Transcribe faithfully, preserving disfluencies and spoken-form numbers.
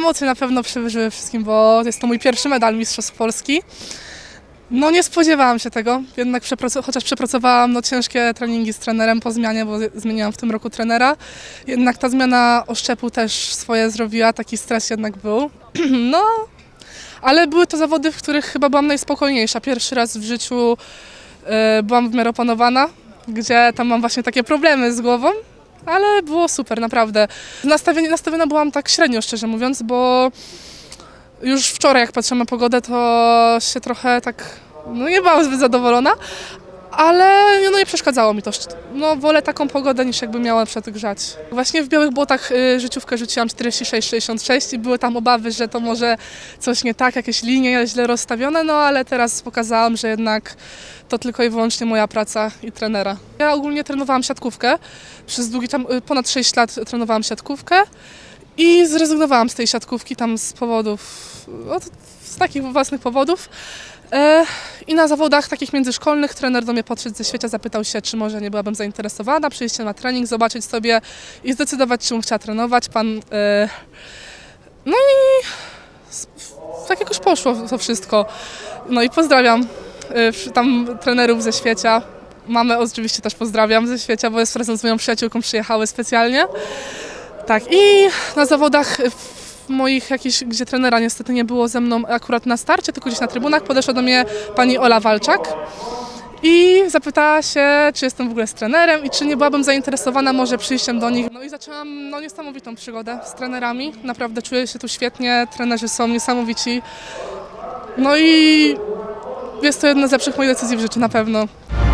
emocje na pewno przewyżyły wszystkim, bo jest to mój pierwszy medal Mistrzostw Polski. No nie spodziewałam się tego, jednak przeprac- chociaż przepracowałam no, ciężkie treningi z trenerem po zmianie, bo zmieniłam w tym roku trenera. Jednak ta zmiana oszczepu też swoje zrobiła, taki stres jednak był. No, ale były to zawody, w których chyba byłam najspokojniejsza. Pierwszy raz w życiu y, byłam w miarę opanowana, gdzie tam mam właśnie takie problemy z głową, ale było super, naprawdę. Nastawienie, nastawiona byłam tak średnio, szczerze mówiąc, bo już wczoraj, jak patrzyłam na pogodę, to się trochę tak, no nie byłam zbyt zadowolona, ale no nie przeszkadzało mi to. No wolę taką pogodę, niż jakby miała przedgrzać. Właśnie w Białych Błotach y, życiówkę rzuciłam czterdzieści sześć sześćdziesiąt sześć i były tam obawy, że to może coś nie tak, jakieś linie źle rozstawione, no ale teraz pokazałam, że jednak to tylko i wyłącznie moja praca i trenera. Ja ogólnie trenowałam siatkówkę, przez długi tam, ponad sześć lat trenowałam siatkówkę. I zrezygnowałam z tej siatkówki tam z powodów, no, z takich własnych powodów. E, I na zawodach takich międzyszkolnych trener do mnie podszedł ze Świecia, zapytał się, czy może nie byłabym zainteresowana przyjściem na trening, zobaczyć sobie i zdecydować, czy bym chciała trenować. Pan, e, no i tak jakoś poszło to wszystko. No i pozdrawiam e, tam trenerów ze Świecia. Mamę oczywiście też pozdrawiam ze Świecia, bo jest razem z moją przyjaciółką, przyjechały specjalnie. Tak, i na zawodach moich jakichś, gdzie trenera niestety nie było ze mną akurat na starcie, tylko gdzieś na trybunach, podeszła do mnie pani Ola Walczak i zapytała się, czy jestem w ogóle z trenerem i czy nie byłabym zainteresowana może przyjściem do nich. No i zaczęłam no, niesamowitą przygodę z trenerami, naprawdę czuję się tu świetnie, trenerzy są niesamowici. No i jest to jedna z lepszych moich decyzji w życiu na pewno.